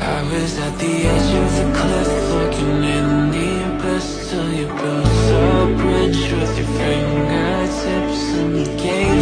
I was at the edge of the cliff, looking in the abyss, till you built a bridge with your fingertips, and you gave